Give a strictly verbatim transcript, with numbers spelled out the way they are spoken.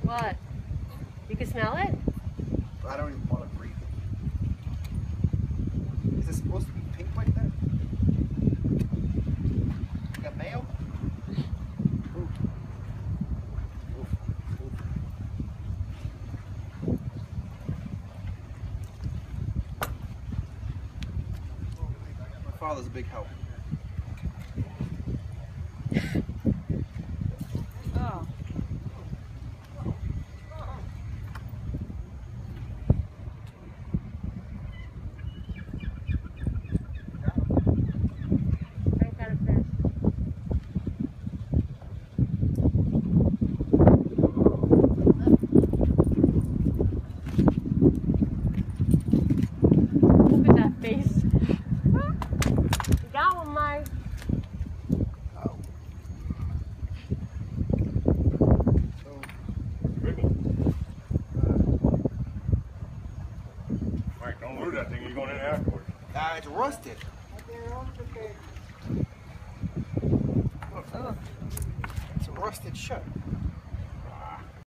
What? You can smell it? I don't even want to breathe it. Is it supposed to be pink like that? You got mayo? Ooh. Oof. Oof. My father's a big help. Oh. Look at that face. You got one, Mike. Oh. So, Mike, don't lose that thing. You're going in afterwards. uh, it's rusted. Oh. It's rusted shut.